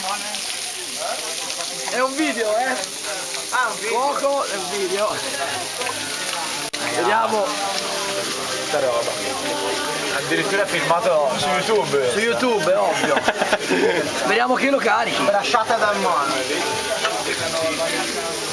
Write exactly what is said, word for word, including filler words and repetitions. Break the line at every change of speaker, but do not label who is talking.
È un video, eh? Ah, un video. Poco, è un video. Vediamo.
Questa roba. Addirittura filmato su YouTube.
Su YouTube, è ovvio. Vediamo che lo carichi.
Lasciata dal mano.